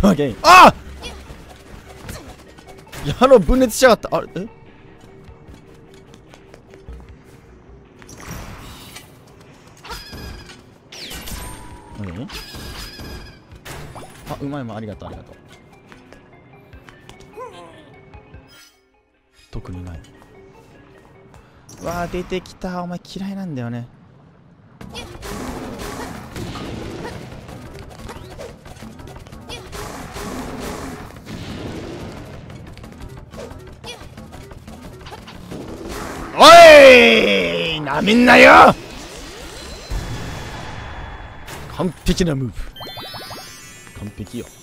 わけ。あっ矢の分裂しやがった。あれ何？あ、うまいもん、ありがとうありがとう。特にない。うわー出てきた。お前嫌いなんだよね。おいなめんなよ。完璧なムーブ。完璧よ。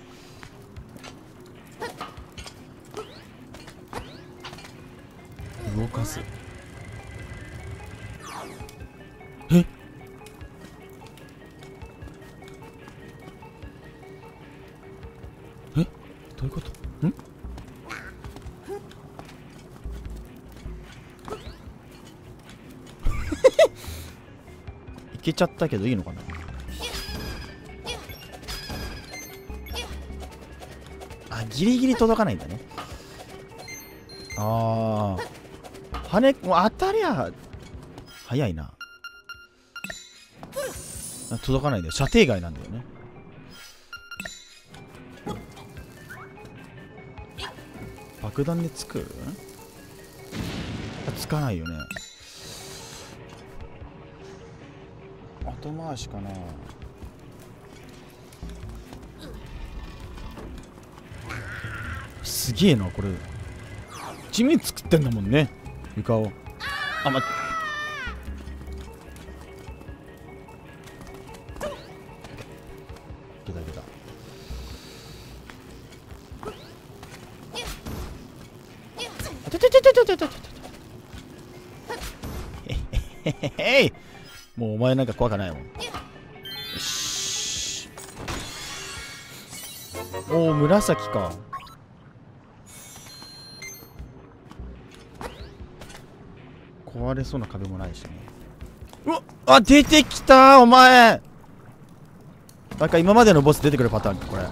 動かす。え？どういうこと？ん？いけちゃったけどいいのかな。あ、ギリギリ届かないんだね。ああ、羽もう当たりゃ早いな。届かないんだよ。射程外なんだよね。爆弾でつく？つかないよね。後回しかな。すげえなこれ。地面作ってんだもんね、床を。あ、いけたいけた。あててててててててて。へへへへ。もうお前なんか怖かないもん。よし。おお、紫か。壊れそうな壁もないしね。うわっ、あ、出てきたお前。なんか今までのボス出てくるパターンかこれ。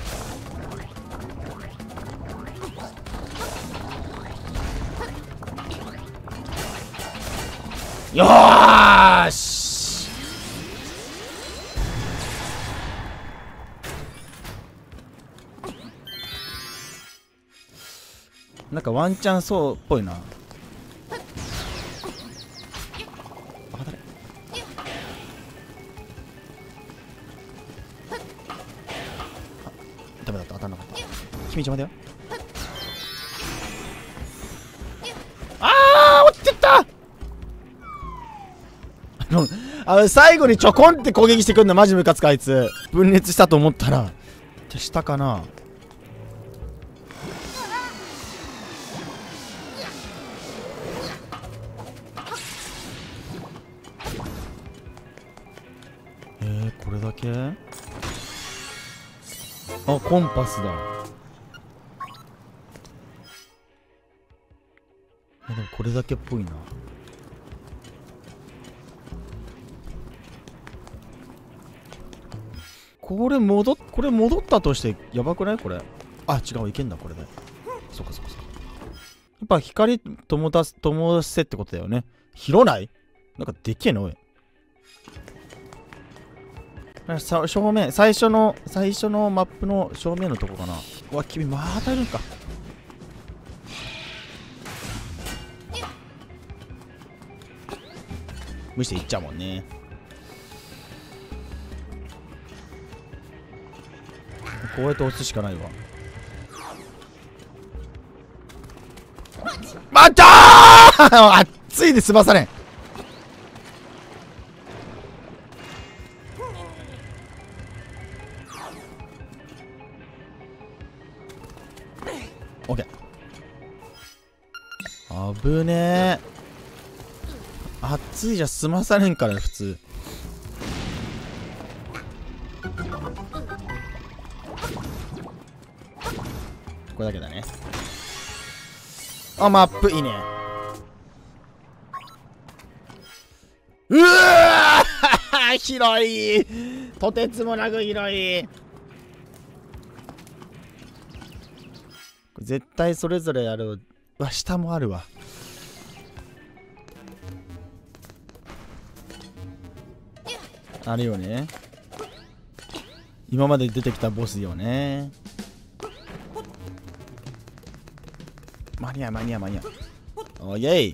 よーし。なんかワンチャンそうっぽいな。ダメだった、当たんなかった。君邪魔だよ。あー落ちてった。最後にちょこんって攻撃してくんのマジムカつかあいつ。分裂したと思ったら下かな。これだけ？あ、コンパスだ。でもこれだけっぽいな。これ戻ったとしてやばくないこれ。あ、違う、いけんだこれで。そっかそっかそっか。やっぱ光灯せってことだよね。広ないなんかでっけえのおい。正面、最初のマップの正面のとこかな。うわ、君またいるんか。無視していっちゃうもんね。こうやって押すしかないわ。またー熱いで済まされん。オッケー。危ねえ。熱いじゃ済まされんから普通。これだけだね。あ、マップいいね。うわー広い。とてつもなく広い。 絶対それぞれやる。うわ、下もあるわ。あるよね。今まで出てきたボスよね。間に合う間に合う間に合う。おいえい。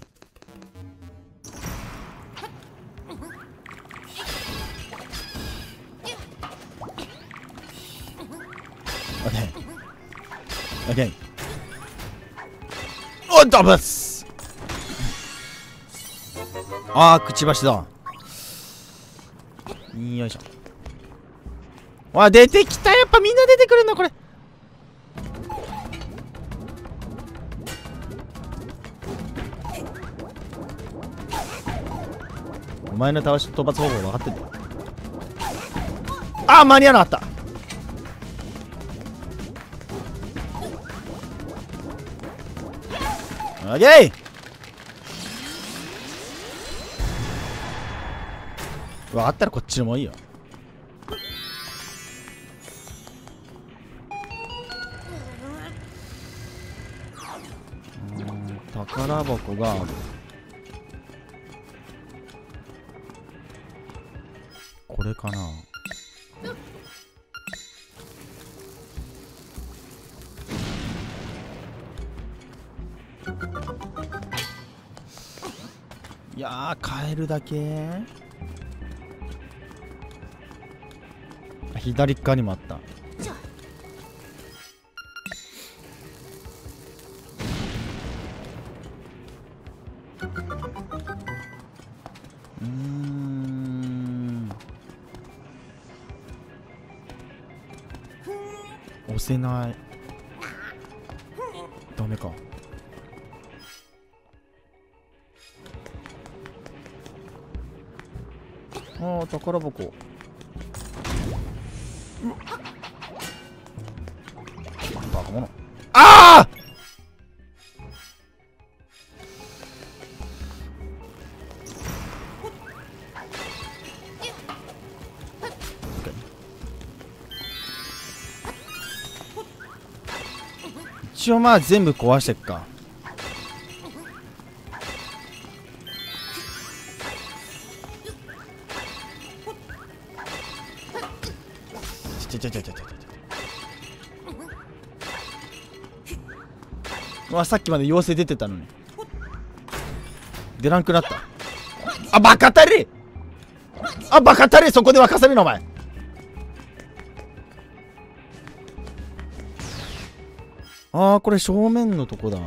オッケーオッケー。おっダブス。あー、くちばしだ。よいしょ。わ、出てきた。やっぱみんな出てくるんだこれ。お前の討伐方法分かってんだよ。あー、間に合わなかった。オッケー。分かったらこっちのもいいよ。宝箱がある。これかな。いやー、カエルだけ。左側にもあった。押せない。ダメか。ああ、宝箱。バカ者。ああ。一応まあ全部壊してっか。うわ、さっきまで妖精出てたのに出らんくなった。あ、バカたれ。あ、バカたれ。そこで沸かせるのお前。あー、これ正面のとこだ。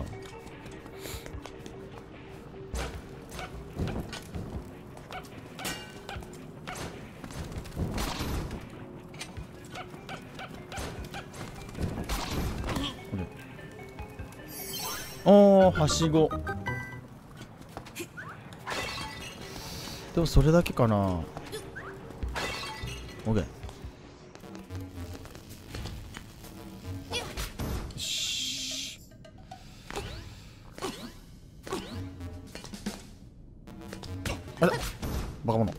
おー、はしご。でもそれだけかな。オッケー。あれバカ者。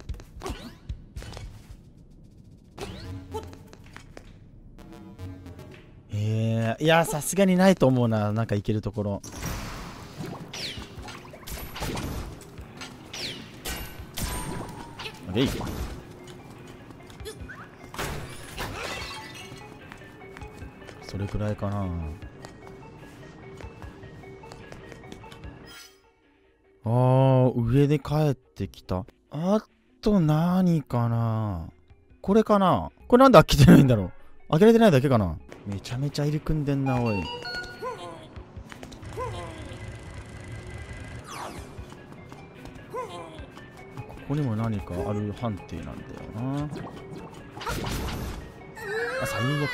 いやさすがにないと思うな。なんか行けるところ。えい。それくらいかな。あー、上で帰ってきた。あと何かな。これかな。これなんで開けてないんだろう。開けられてないだけかな。めちゃめちゃ入り組んでんな、おい。ここにも何かある判定なんだよな。あ、最悪。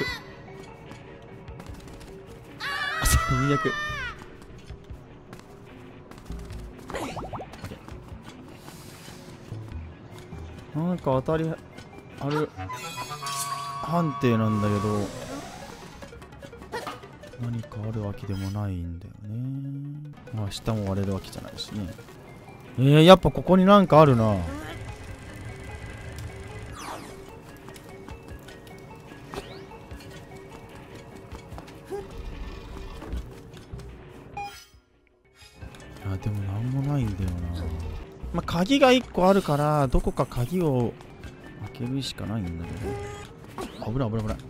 あ、最悪。なんか当たりある判定なんだけど、何かあるわけでもないんだよね。まあ下も割れるわけじゃないしね。やっぱここになんかあるな。 やでもなんもないんだよな。まあ、鍵が1個あるからどこか鍵を開けるしかないんだけど。危ない危ない危ない。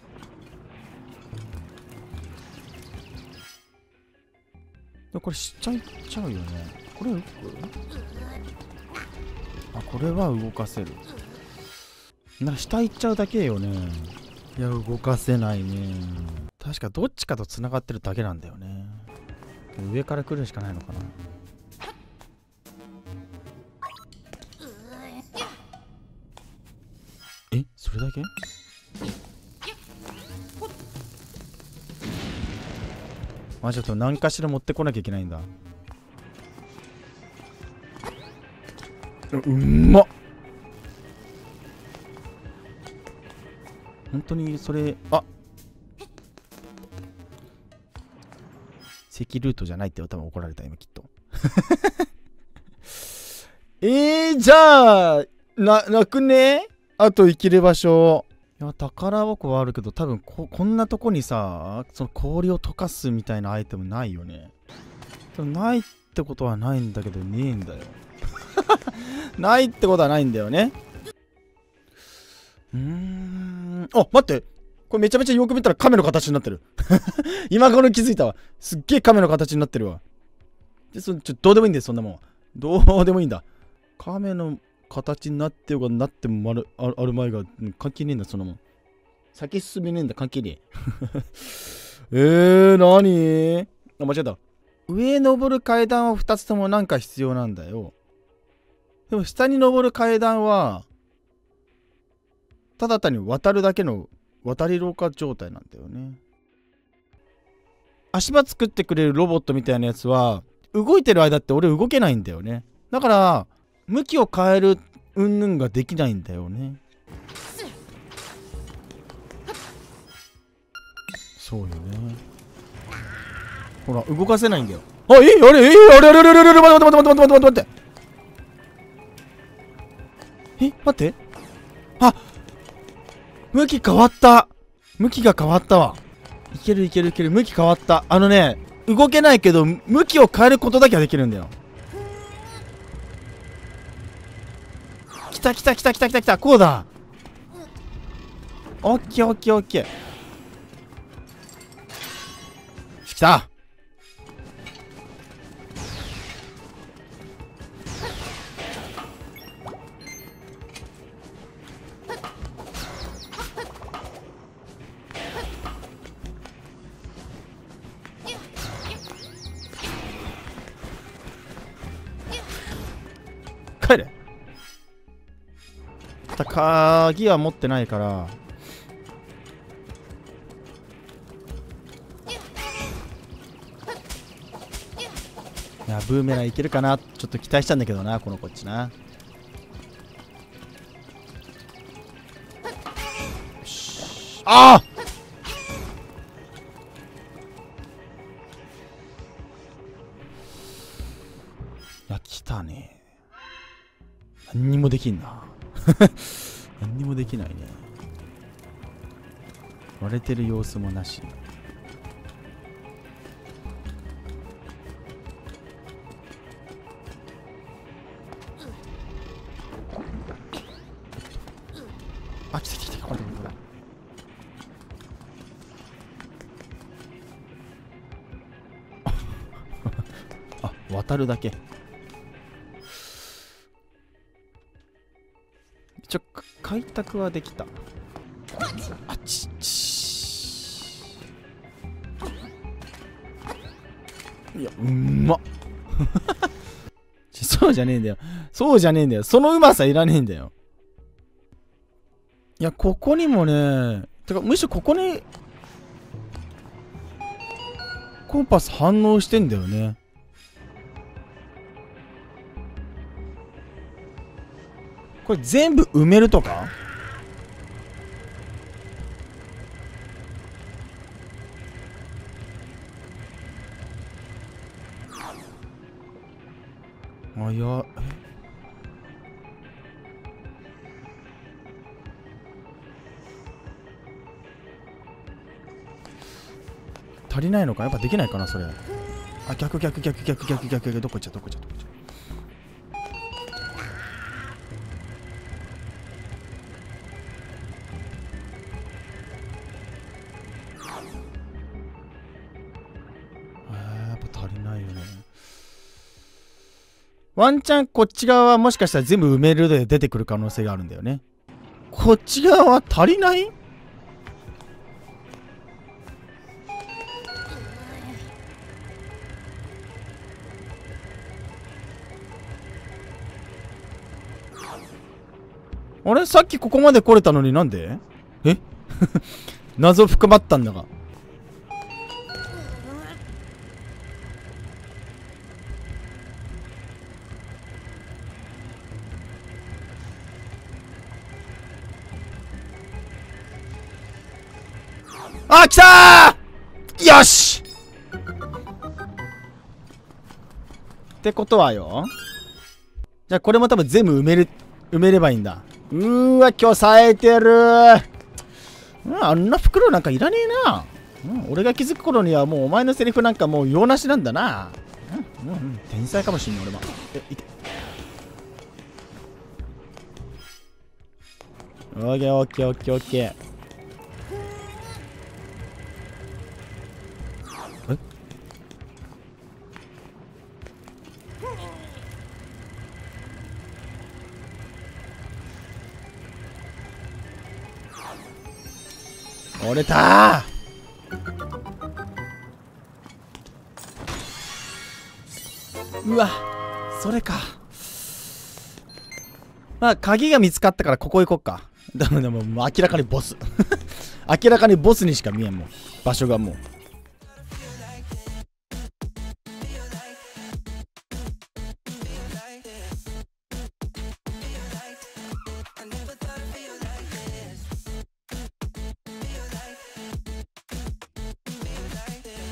これしちゃいちゃうよね。これあ、これは動かせる。なんか下行っちゃうだけよね。いや、動かせないね。確かどっちかと繋がってるだけなんだよね。上から来るしかないのかな。え、それだけ？あ、ちょっと何かしら持ってこなきゃいけないんだ。うんまっ。本当にそれ、あ、赤ルートじゃないって多分怒られた今きっと。じゃあなくね？あと生きる場所。いや、宝箱はあるけど多分こんなとこにさ、その氷を溶かすみたいなアイテムないよね。でもないってことはないんだけどねえんだよ。ないってことはないんだよね。あ、待って、これめちゃめちゃよく見たら亀の形になってる。今頃気づいたわ。すっげえ亀の形になってるわ。で、どうでもいいんだよ、そんなもん。どうでもいいんだ。亀の形になってようがなってもある前が関係ねえんだ、そんなもん。先進めねえんだ、関係ねえ。なに？あ、間違えた。上登る階段は2つともなんか必要なんだよ。でも下に登る階段は、ただ単に渡るだけの渡り廊下状態なんだよね。足場作ってくれるロボットみたいなやつは、動いてる間って俺動けないんだよね。だから、向きを変えるうんぬんができないんだよね。そうよね。ほら、動かせないんだよ。あ、あれ待って待って。待って。あ、向き変わった。向きが変わったわ。いけるいけるいける。向き変わった。動けないけど、向きを変えることだけはできるんだよ。来た来た来た来た来た来た。こうだ。オッケーオッケーオッケー。来た。帰れ。鍵は持ってないから。いや、ブーメランいけるかな、ちょっと期待したんだけどな、このこっちな。ああ、いや、来たね。何にもできんな。何にもできないね。割れてる様子もなし。あ、来た来た来た、これこれ。あ、渡るだけ。開拓はできた。あちち。いや、まっ。そうじゃねえんだよ。そうじゃねえんだよ。そのうまさいらねえんだよ。いや、ここにもね、てか、むしろここに、コンパス反応してんだよね。これ全部埋めるとか？あ、いや、足りないのか？やっぱできないかな、それ。 あ、逆、どこ行っちゃう、どこ行っちゃう。やっぱ足りないよね。ワンチャンこっち側はもしかしたら全部埋めるで出てくる可能性があるんだよね。こっち側は足りない？あれさっきここまで来れたのになんで？え謎深まったんだが。あ、来たー！よし！ってことはよ。じゃあこれも多分全部埋めればいいんだ。今日冴えてるー。あんな袋なんかいらねえな。俺が気づく頃にはもうお前のセリフなんかもう用なしなんだな。天才かもしんない俺も。いて。オッケー。折れたー。うわ、それか。まあ鍵が見つかったからここ行こっか。でも明らかにボス明らかにボスにしか見えんもん、場所がもう。